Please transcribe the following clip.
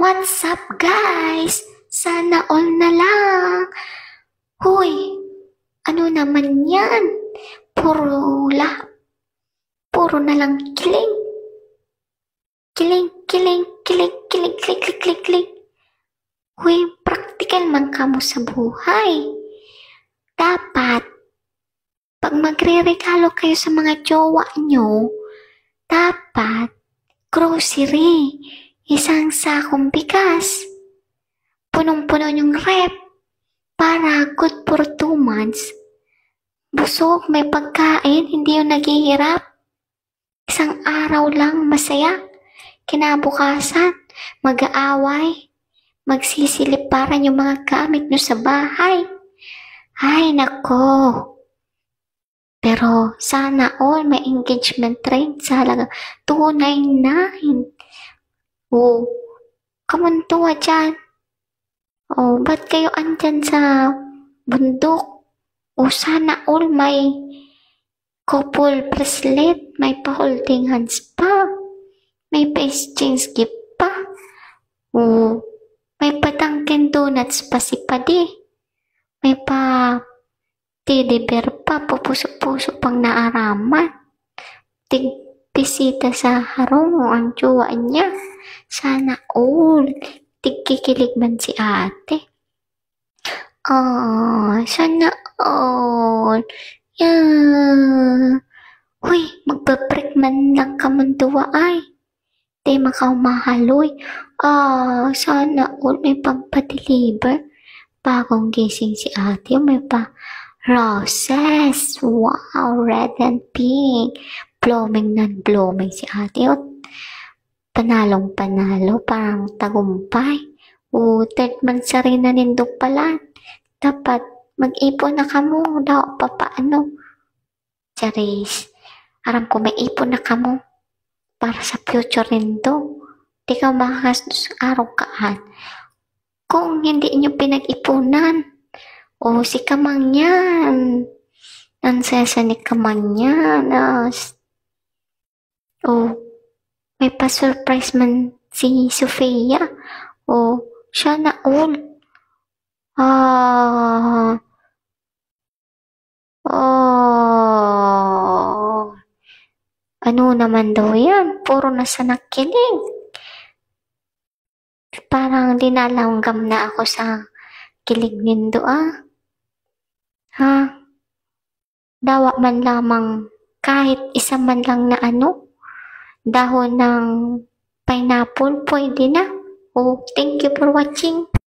What's up guys? Sana all na lang. Hoy, ano naman yan? Puro na lang kiling. Kiling, kiling, kiling, kiling, kiling, kiling, kiling, kiling. Hoy, practical man kamo sa buhay. Dapat, pag magre-regalo kayo sa mga jowa nyo, dapat, grocery, isang sakong bigas, punong-puno yung rep, para good for 2 months. Busog, may pagkain, hindi yung naghihirap. Isang araw lang masaya, kinabukasan, mag-aaway, magsisiliparan yung mga gamit nyo sa bahay. Ay, nako. Pero sana all may engagement ring sa halagang 299. Oh, kamuntuwa dyan. Oh, ba't kayo andyan sa bundok? Oh, sana all may couple bracelet, may pa-holding hands pa, may pa-exchange gift pa. Oh, may pa-Dunkin Donuts pa si Padi. May pa teddy bear pa, pupuso-puso pang naaraman. Tig-bisita sa harong ang jowa niya. Sana all. Tig-kikilig man si ate. Sana all. Yeah. Huy, magpa-break man lang kamunduwa ay. Di makaumahalloy. Sana all may pampa-deliver. Bagong gising si ate, may pa roses. Wow, red and pink. Blooming nan blooming si ate. Panalong panalo, parang tagumpay. Third month sa rin na nindog pala. Dapat mag-ipon na kamo daw papaano. Charis, aram ko may ipon na kamo para sa future nindo. Di ka makakas araw kaan. Kung hindi nyo pinag-ipunan, si Kamang yan. Nansesa ni Kamang yan. May pa-surprise man si Sofia. Siya na all. Ano naman daw yan? Puro nasa nakiling. Parang dinalanggam na ako sa kilig nindo Dawa man lamang kahit isa man lang na dahon ng pineapple, pwede na. Thank you for watching.